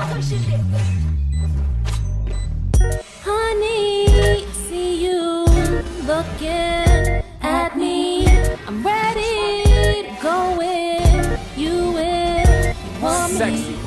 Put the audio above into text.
Honey, I see you looking at me. I'm ready to go in. You in, you want me. Sexy.